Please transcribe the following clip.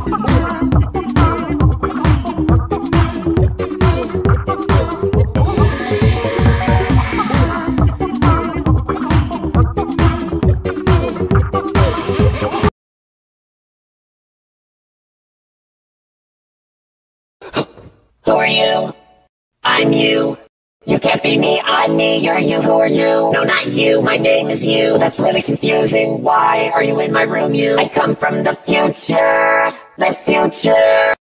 Who are you? I'm you. You can't be me, I'm me, you're you, who are you? No, not you, my name is you. That's really confusing, why are you in my room, you? I come from the future, the future.